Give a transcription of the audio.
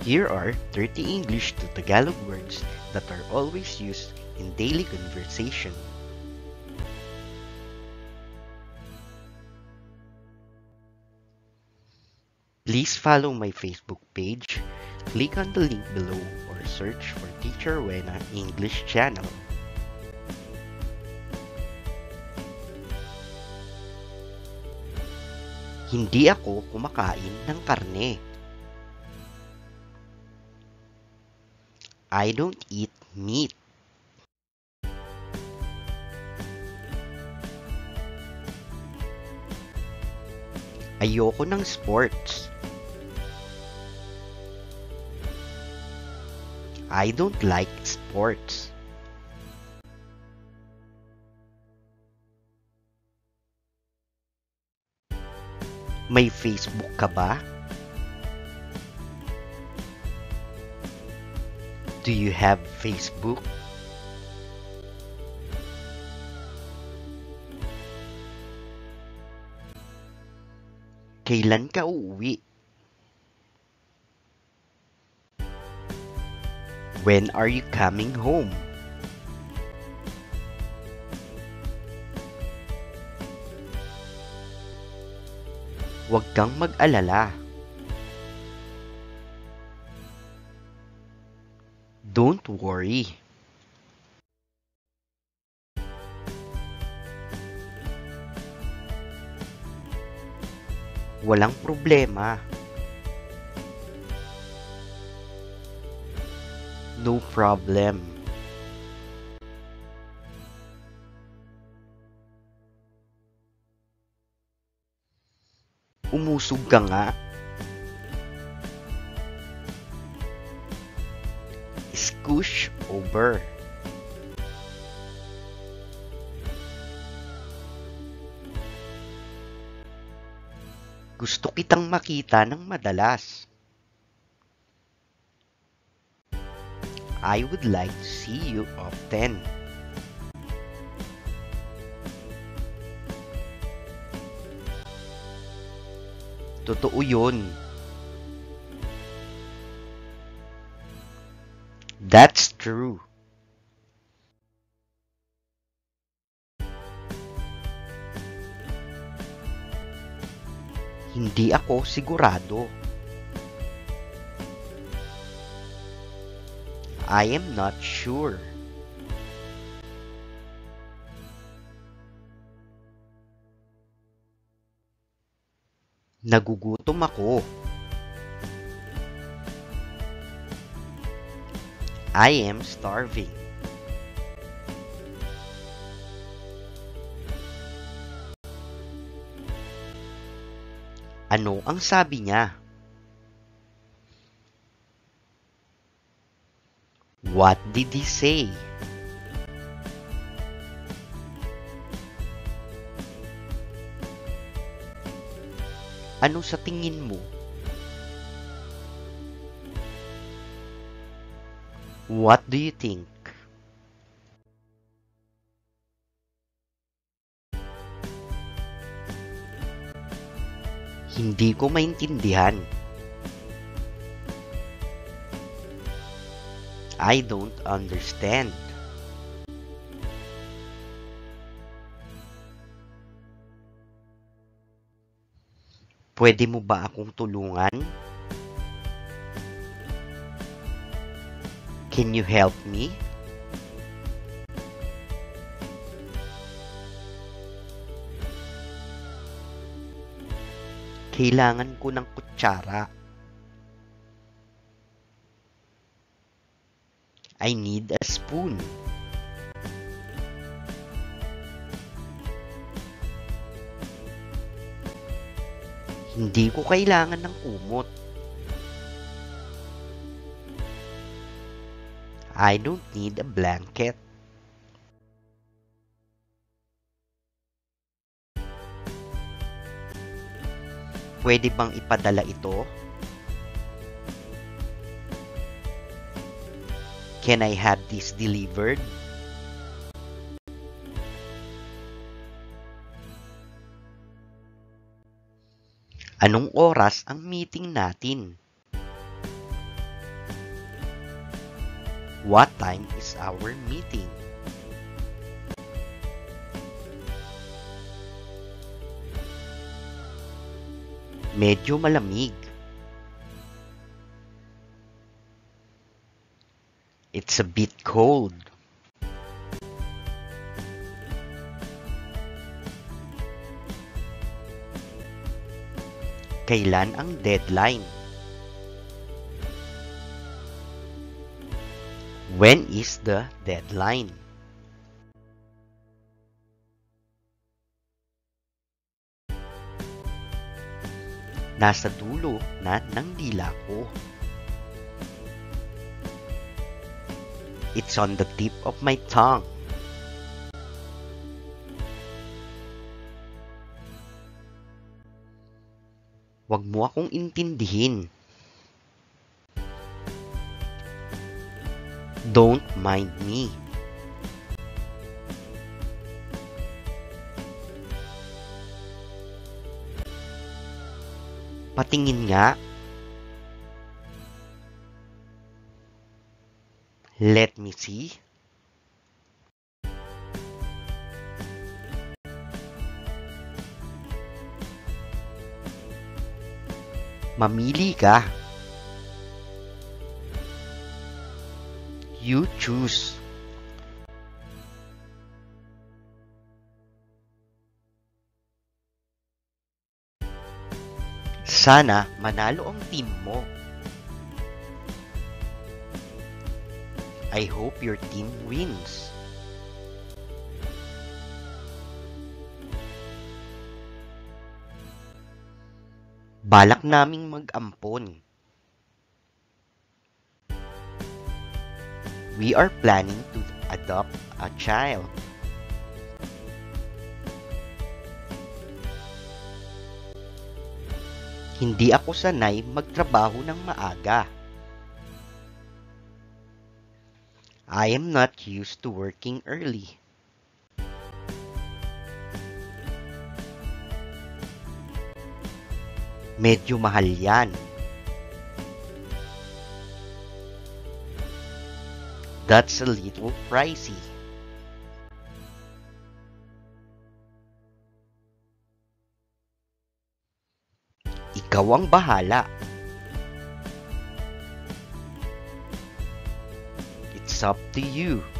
Here are 30 English to Tagalog words that are always used in daily conversation. Please follow my Facebook page, click on the link below, or search for Teacher Wena English channel. Hindi ako kumakain ng karne. I don't eat meat. Ayoko ng sports. I don't like sports. May Facebook ka ba? Do you have Facebook? Kailan ka uuwi? When are you coming home? Huwag kang mag-alala. Don't worry. Walang problema. No problem. Umusog ka nga. Scoosh over. Gusto kitang makita ng madalas. I would like to see you often. Totoo yun. That's true. Hindi ako sigurado. I am not sure. Nagugutom ako. I am starving. Ano ang sabi niya? What did he say? Ano sa tingin mo? What do you think? Hindi ko maintindihan. I don't understand. Pwede mo ba akong tulungan? Can you help me? Kailangan ko ng kutsara. I need a spoon. Hindi ko kailangan ng kumot. I don't need a blanket. Pwede bang ipadala ito? Can I have this delivered? Anong oras ang meeting natin? What time is our meeting? Medyo malamig. It's a bit cold. Kailan ang deadline? When is the deadline? Nasa dulo na ng dila ko. It's on the tip of my tongue. Wag mo akong intindihin. Don't mind me. Patingin nga. Let me see. Mamili ka. You choose. Sana manalo ang team mo. I hope your team wins. Balak naming mag-ampon. We are planning to adopt a child. Hindi ako sanay magtrabaho ng maaga. I am not used to working early. Medyo mahal yan. That's a little pricey. Ikaw ang bahala. It's up to you.